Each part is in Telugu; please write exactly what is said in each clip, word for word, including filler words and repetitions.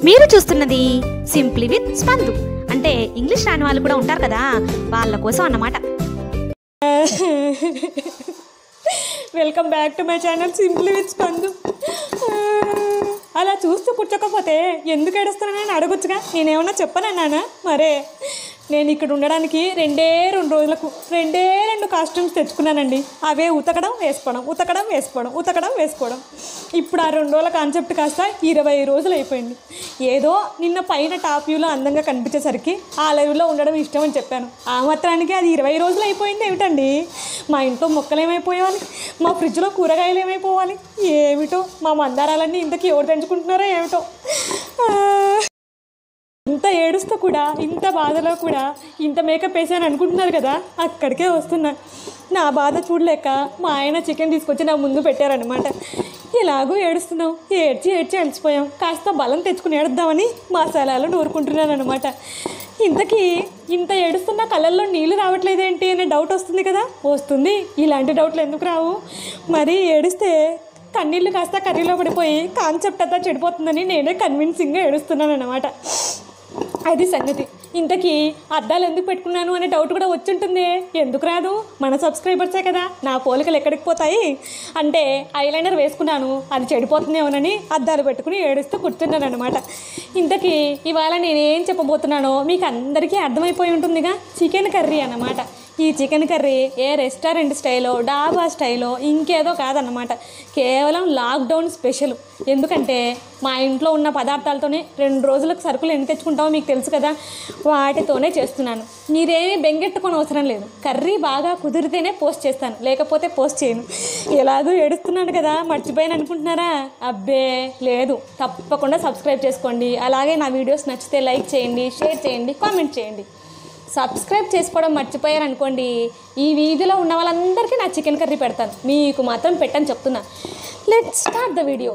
మీరు చూస్తున్నది సింప్లీ విత్ స్పందు. అంటే ఇంగ్లీష్ రాని వాళ్ళు కూడా ఉంటారు కదా, వాళ్ళ కోసం అన్నమాట. Welcome back to my channel simply with Spandu. అలా చూస్తూ కూర్చోకపోతే ఎందుకు ఏడుస్తున్నానని అడగొచ్చుగా. నేనేమన్నా చెప్పనన్నానా? మరే నేను ఇక్కడ ఉండడానికి రెండే రెండు రోజులకు రెండే రెండు కాస్ట్యూమ్స్ తెచ్చుకున్నానండి. అవే ఉతకడం వేసుకోవడం, ఉతకడం వేసుకోవడం, ఉతకడం వేసుకోవడం. ఇప్పుడు ఆ రెండు రోజుల కాన్సెప్ట్ కాస్త ఇరవై రోజులు అయిపోయింది. ఏదో నిన్న పైన టాప్ వ్యూలో అందంగా కనిపించేసరికి ఆ లైవ్లో ఉండడం ఇష్టం అని చెప్పాను. ఆ మాత్రానికి అది ఇరవై రోజులు అయిపోయింది ఏమిటండి? మా ఇంట్లో మొక్కలు ఏమైపోవాలి, మా ఫ్రిడ్జ్లో కూరగాయలు ఏమైపోవాలి, ఏమిటో మా మందారాలన్నీ ఇంతకీ ఎవరు తెంచుకుంటున్నారో ఏమిటో. ఇంత ఏడుస్తూ కూడా, ఇంత బాధలో కూడా ఇంత మేకప్ వేసాను అనుకుంటున్నారు కదా, అక్కడికే వస్తున్నా. నా బాధ చూడలేక మా ఆయన చికెన్ తీసుకొచ్చి నా ముందు పెట్టారనమాట. ఎలాగో ఏడుస్తున్నాం, ఏడ్చి ఏడ్చి అలసిపోయాం, కాస్త బలం తెచ్చుకుని ఏడుద్దామని మసాలాలు నూరుకుంటున్నాను అనమాట. ఇంతకీ ఇంత ఏడుస్తున్నా కళ్ళల్లో నీళ్ళు రావట్లేదేంటి అనే డౌట్ వస్తుంది కదా. వస్తుంది, ఇలాంటి డౌట్లు ఎందుకు రావు? మరి ఏడిస్తే కన్నీళ్ళు కాస్త కర్రీలో పడిపోయి కాన్సెప్ట్ అంతా చెడిపోతుందని నేనే కన్విన్సింగ్గా ఏడుస్తున్నాను అనమాట. అది సంగతి. ఇంతకీ అద్దాలు ఎందుకు పెట్టుకున్నాను అనే డౌట్ కూడా వచ్చుంటుంది. ఎందుకు రాదు? మన సబ్స్క్రైబర్సే కదా. నా పోలికలు ఎక్కడికి పోతాయి? అంటే ఐలైనర్ వేసుకున్నాను, అది చెడిపోతుందేమోనని అద్దాలు పెట్టుకుని ఏడుస్తూ కూర్చున్నాను అనమాట. ఇంతకీ ఇవాళ నేనేం చెప్పబోతున్నానో మీకు అందరికీ అర్థమైపోయి ఉంటుందిగా. చికెన్ కర్రీ అన్నమాట. ఈ చికెన్ కర్రీ ఏ రెస్టారెంట్ స్టైలో, డాబా స్టైలో, ఇంకేదో కాదన్నమాట. కేవలం లాక్డౌన్ స్పెషల్. ఎందుకంటే మా ఇంట్లో ఉన్న పదార్థాలతోనే రెండు రోజులకు సరుకులు ఎన్ని తెచ్చుకుంటామో మీకు తెలుసు కదా, వాటితోనే చేస్తున్నాను. మీరేమీ బెంగెట్టుకొని అవసరం లేదు. కర్రీ బాగా కుదిరితేనే పోస్ట్ చేస్తాను, లేకపోతే పోస్ట్ చేయను. ఎలాగో ఏడుస్తున్నాను కదా, మర్చిపోయాను అనుకుంటున్నారా? అబ్బే లేదు, తప్పకుండా సబ్స్క్రైబ్ చేసుకోండి. అలాగే నా వీడియోస్ నచ్చితే లైక్ చేయండి, షేర్ చేయండి, కామెంట్ చేయండి. సబ్స్క్రైబ్ చేసుకోవడం మర్చిపోయారనుకోండి, ఈ వీధిలో ఉన్న వాళ్ళందరికీ నా చికెన్ కర్రీ పెడతాను, మీకు మాత్రం పెట్టని చెప్తున్నా. Let's start the video.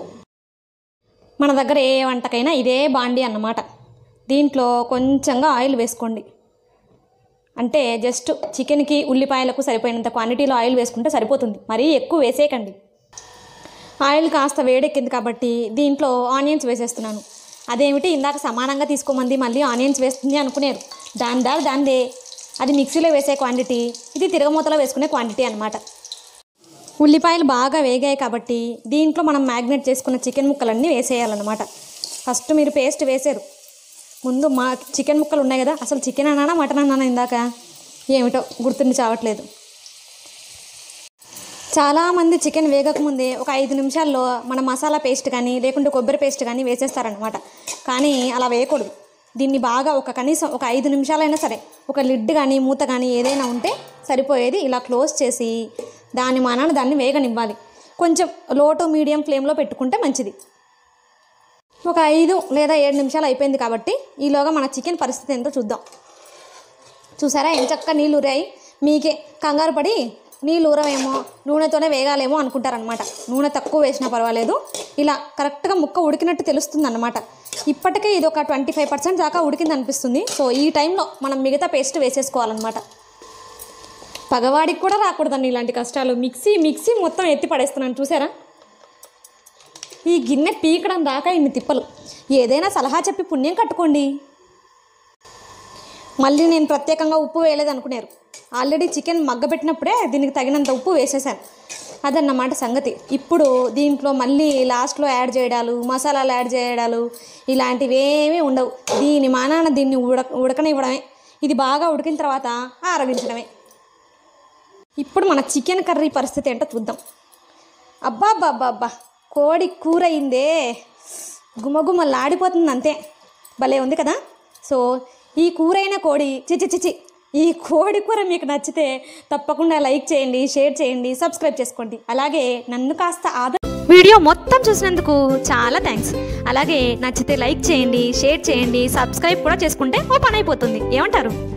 మన దగ్గర ఏ వంటకైనా ఇదే బాండి అన్నమాట. దీంట్లో కొంచెంగా ఆయిల్ వేసుకోండి. అంటే జస్ట్ చికెన్కి ఉల్లిపాయలకు సరిపోయినంత క్వాంటిటీలో ఆయిల్ వేసుకుంటే సరిపోతుంది, మరీ ఎక్కువ వేసేయకండి. ఆయిల్ కాస్త వేడెక్కింది కాబట్టి దీంట్లో ఆనియన్స్ వేసేస్తున్నాను. అదేమిటి ఇందాక సమానంగా తీసుకోమంది మళ్ళీ ఆనియన్స్ వేస్తుంది అనుకునేరు. దాని దారి దాందే. అది మిక్సీలో వేసే క్వాంటిటీ, ఇది తిరగమూతలో వేసుకునే క్వాంటిటీ అనమాట. ఉల్లిపాయలు బాగా వేగాయి కాబట్టి దీంట్లో మనం మ్యాగ్నేట్ చేసుకున్న చికెన్ ముక్కలన్నీ వేసేయాలన్నమాట. ఫస్ట్ మీరు పేస్ట్ వేసారు, ముందు మా చికెన్ ముక్కలు ఉన్నాయి కదా. అసలు చికెన్ అన్నానా మటన్ అన్నానా ఇందాక, ఏమిటో గుర్తుండి చావట్లేదు. చాలామంది చికెన్ వేగకముందే ఒక ఐదు నిమిషాల్లో మన మసాలా పేస్ట్ కానీ లేకుంటే కొబ్బరి పేస్ట్ కానీ వేసేస్తారనమాట. కానీ అలా వేయకూడదు. దీన్ని బాగా ఒక కనీసం ఒక ఐదు నిమిషాలైనా సరే ఒక లిడ్ కానీ మూత కానీ ఏదైనా ఉంటే సరిపోయేది. ఇలా క్లోజ్ చేసి దాని మానాన దాన్ని వేగనివ్వాలి. కొంచెం లో టు మీడియం ఫ్లేమ్లో పెట్టుకుంటే మంచిది. ఒక ఐదు లేదా ఏడు నిమిషాలు అయిపోయింది కాబట్టి ఈలోగా మన చికెన్ పరిస్థితి ఏంటో చూద్దాం. చూసారా ఎంచక్క నీళ్ళు ఊరాయి. మీకే కంగారు పడి నీళ్ళు ఊరవేమో, నూనెతోనే వేగాలేమో అనుకుంటారనమాట. నూనె తక్కువ వేసినా పర్వాలేదు, ఇలా కరెక్ట్గా ముక్క ఉడికినట్టు తెలుస్తుంది అన్నమాట. ఇప్పటికే ఇది ఒక ట్వంటీ ఫైవ్ పర్సెంట్ దాకా ఉడికింది అనిపిస్తుంది. సో ఈ టైంలో మనం మిగతా పేస్ట్ వేసేసుకోవాలన్నమాట. పగవాడికి కూడా రాకూడదండి ఇలాంటి కష్టాలు. మిక్సీ మిక్సీ మొత్తం ఎత్తి పడేస్తున్నాను చూసారా. ఈ గిన్నె పీకడం దాకా ఇన్ని తిప్పలు. ఏదైనా సలహా చెప్పి పుణ్యం కట్టుకోండి. మళ్ళీ నేను ప్రత్యేకంగా ఉప్పు వేయలేదు అనుకున్నారు. ఆల్రెడీ చికెన్ మగ్గబెట్టినప్పుడే దీనికి తగినంత ఉప్పు వేసేసాను. అదన్నమాట సంగతి. ఇప్పుడు దీంట్లో మళ్ళీ లాస్ట్లో యాడ్ చేయడాలు, మసాలాలు యాడ్ చేయడాలు ఇలాంటివి ఏమీ ఉండవు. దీని మానాన దీన్ని ఉడక ఉడకనివ్వడమే. ఇది బాగా ఉడికిన తర్వాత ఆరగించడమే. ఇప్పుడు మన చికెన్ కర్రీ పరిస్థితి ఏంటో చూద్దాం. అబ్బా అబ్బా అబ్బా అబ్బా కోడి కూర అయిందే, గుమగుమలాడిపోతుంది అంతే. భలే ఉంది కదా. సో ఈ కూరైన కోడి చిచి చిచి ఈ కోడి కూర మీకు నచ్చితే తప్పకుండా లైక్ చేయండి, షేర్ చేయండి, సబ్స్క్రైబ్ చేసుకోండి. అలాగే నన్ను కాస్త ఆదర వీడియో మొత్తం చూసినందుకు చాలా థ్యాంక్స్. అలాగే నచ్చితే లైక్ చేయండి, షేర్ చేయండి, సబ్స్క్రైబ్ కూడా చేసుకుంటే ఓ పని అయిపోతుంది. ఏమంటారు?